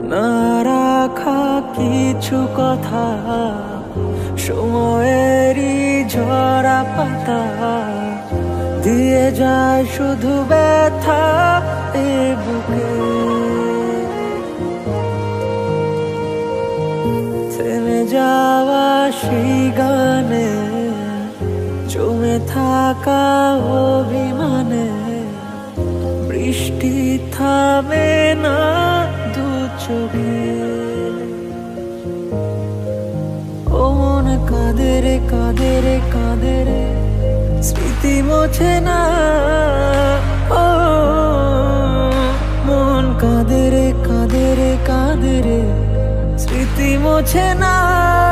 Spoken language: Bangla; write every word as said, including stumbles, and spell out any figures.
না রাখা কিছু কথা, সময়েরই ঝরা পাতা দিয়ে যায় শুধু ব্যথা এ বুকে। থেমে যাওয়া সেই গানে, জমে থাকা অভিমানে, বৃষ্টি থামে না দু চোখে। ও মন কাঁদে রে কাঁদে রে কাঁদে রে, স্মৃতি মোছে না। ও মন কাঁদে রে কাঁদে রে কাঁদে রে, স্মৃতি মোছে না।